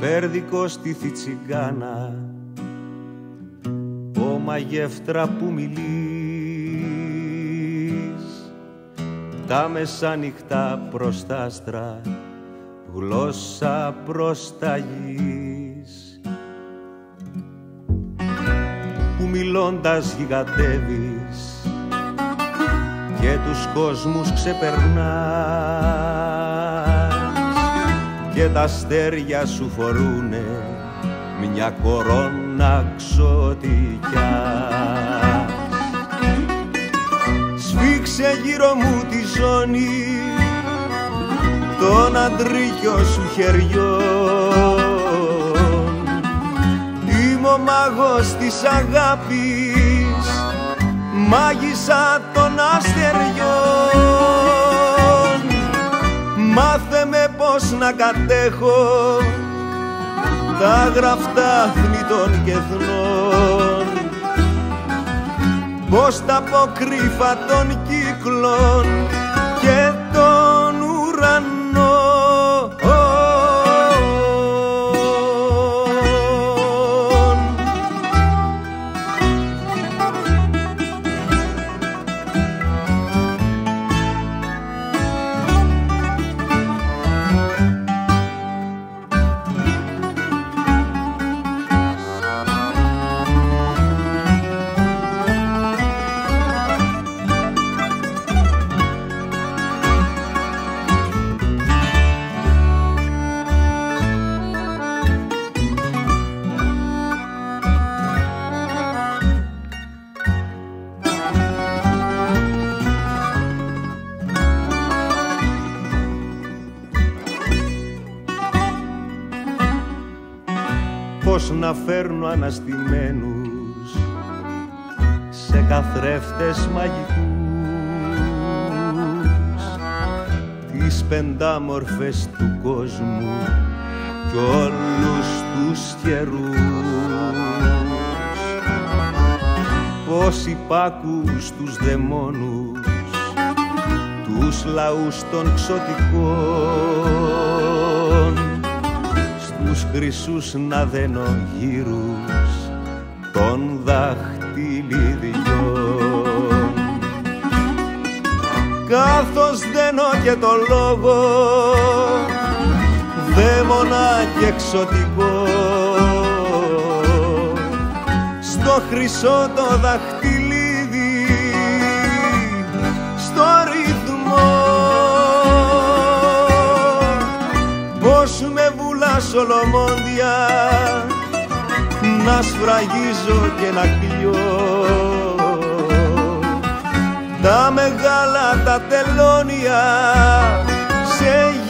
πέρδικο στη Θητσιγκάνα, ο μαγεύτρα που μιλείς, τα μεσάνυχτα προς τ' άστρα, γλώσσα προς τα γης, που μιλώντας γιγαντεύεις και τους κόσμους ξεπερνάς και τα αστέρια σου φορούνε μια κορώνα ξωτικιά. Σφίξε γύρω μου τη ζώνη των αντρίκιο σου χεριών, είμαι ο μάγος της αγάπης, μάγισσα των αστεριών. Μάθε με πώς να κατέχω τα γραφτά θνητών κεθνών, πώς τα αποκρύφα των κύκλων και των ουρανών. Πώς να φέρνω αναστημένους σε καθρέφτες μαγικούς τις πεντάμορφες του κόσμου κι όλους τους καιρούς. Πώς υπάκους τους δαιμόνους, τους λαούς των ξωτικών, τους χρυσούς να δένω γύρους των δαχτυλιδιών. Καθώς δένω και το λόγο δαίμονα και εξωτικό, στο χρυσό το δαχτυλίδι, στο ρυθμό. Πώς με βουλάς ολομόντια να σφραγίζω και να κλειώ τα μεγάλα τα τελώνια σε